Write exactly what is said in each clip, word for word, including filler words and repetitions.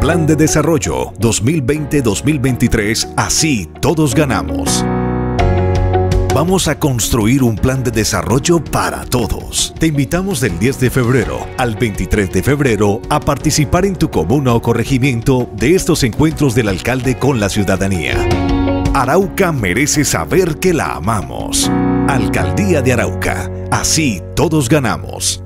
Plan de Desarrollo dos mil veinte a dos mil veintitrés, así todos ganamos. Vamos a construir un plan de desarrollo para todos. Te invitamos del diez de febrero al veintitrés de febrero a participar en tu comuna o corregimiento de estos encuentros del alcalde con la ciudadanía. Arauca merece saber que la amamos. Alcaldía de Arauca, así todos ganamos.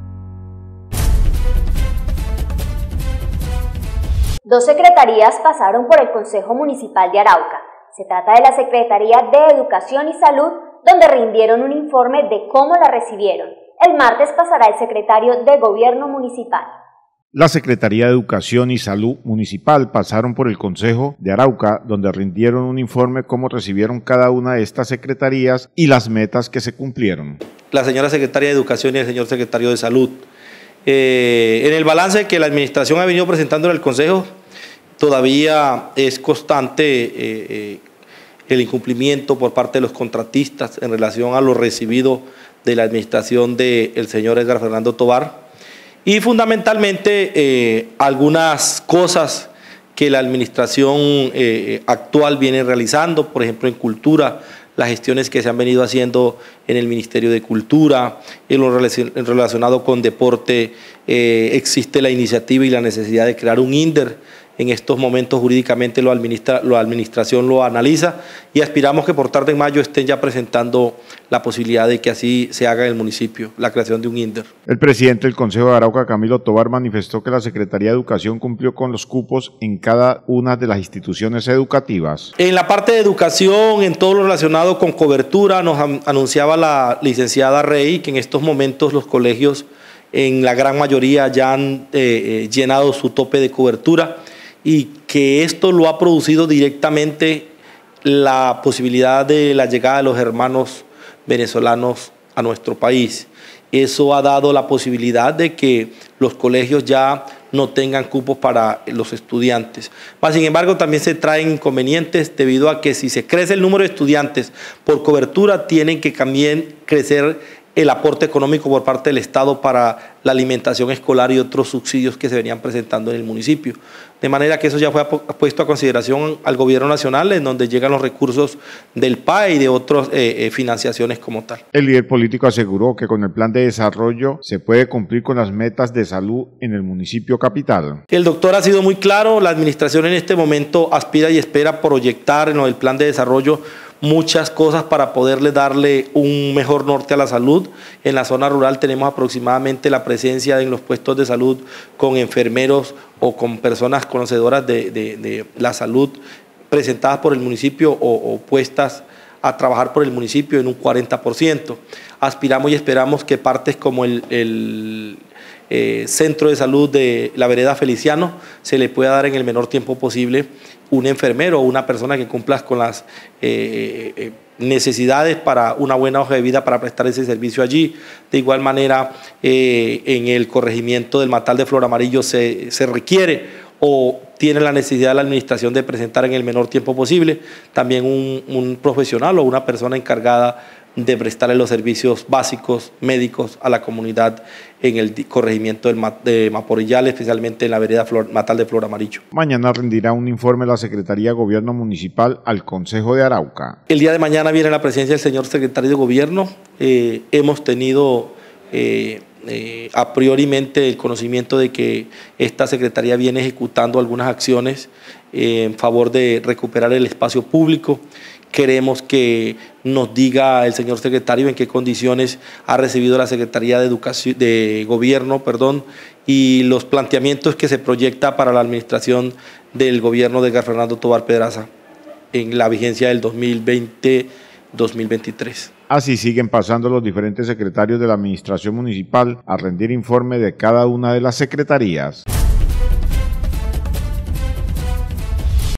Dos secretarías pasaron por el Consejo Municipal de Arauca. Se trata de la Secretaría de Educación y Salud, donde rindieron un informe de cómo la recibieron. El martes pasará el secretario de Gobierno Municipal. La Secretaría de Educación y Salud Municipal pasaron por el Consejo de Arauca, donde rindieron un informe cómo recibieron cada una de estas secretarías y las metas que se cumplieron. La señora Secretaria de Educación y el señor Secretario de Salud. Eh, en el balance que la Administración ha venido presentando en el Consejo, todavía es constante eh, eh, el incumplimiento por parte de los contratistas en relación a lo recibido de la administración del señor Edgar Fernando Tovar y fundamentalmente eh, algunas cosas que la administración eh, actual viene realizando, por ejemplo en cultura, las gestiones que se han venido haciendo en el Ministerio de Cultura, en lo relacionado con deporte, eh, existe la iniciativa y la necesidad de crear un INDER. En estos momentos jurídicamente lo administra, la administración lo analiza y aspiramos que por tarde en mayo estén ya presentando la posibilidad de que así se haga en el municipio, la creación de un INDER. El presidente del Consejo de Arauca, Camilo Tovar, manifestó que la Secretaría de Educación cumplió con los cupos en cada una de las instituciones educativas. En la parte de educación, en todo lo relacionado con cobertura, nos anunciaba la licenciada Rey que en estos momentos los colegios en la gran mayoría ya han eh, llenado su tope de cobertura, y que esto lo ha producido directamente la posibilidad de la llegada de los hermanos venezolanos a nuestro país. Eso ha dado la posibilidad de que los colegios ya no tengan cupos para los estudiantes. Mas, sin embargo, también se traen inconvenientes debido a que si se crece el número de estudiantes por cobertura, tienen que también crecer el aporte económico por parte del Estado para la alimentación escolar y otros subsidios que se venían presentando en el municipio. De manera que eso ya fue puesto a consideración al gobierno nacional, en donde llegan los recursos del P A E y de otras eh, eh, financiaciones como tal. El líder político aseguró que con el plan de desarrollo se puede cumplir con las metas de salud en el municipio capital. El doctor ha sido muy claro, la administración en este momento aspira y espera proyectar en el plan de desarrollo muchas cosas para poderle darle un mejor norte a la salud. En la zona rural tenemos aproximadamente la presencia en los puestos de salud con enfermeros o con personas conocedoras de, de, de la salud presentadas por el municipio o, o puestas a trabajar por el municipio en un cuarenta por ciento. Aspiramos y esperamos que partes como el, el eh, centro de salud de la vereda Feliciano se le pueda dar en el menor tiempo posible un enfermero o una persona que cumpla con las eh, eh, necesidades para una buena hoja de vida para prestar ese servicio allí. De igual manera, eh, en el corregimiento del Matal de Flor Amarillo se, se requiere o tiene la necesidad de la administración de presentar en el menor tiempo posible también un, un profesional o una persona encargada de prestarle los servicios básicos médicos a la comunidad en el corregimiento del, de Maporillal, especialmente en la vereda Flor, Matal de Flor Amarillo. Mañana rendirá un informe la Secretaría de Gobierno Municipal al Consejo de Arauca. El día de mañana viene la presencia del señor Secretario de Gobierno. Eh, hemos tenido eh, eh, a priorimente el conocimiento de que esta Secretaría viene ejecutando algunas acciones eh, en favor de recuperar el espacio público. Queremos que nos diga el señor secretario en qué condiciones ha recibido la Secretaría de Educación, de Gobierno, perdón, y los planteamientos que se proyecta para la administración del gobierno de Edgar Fernando Tovar Pedraza en la vigencia del dos mil veinte dos mil veintitrés. Así siguen pasando los diferentes secretarios de la administración municipal a rendir informe de cada una de las secretarías.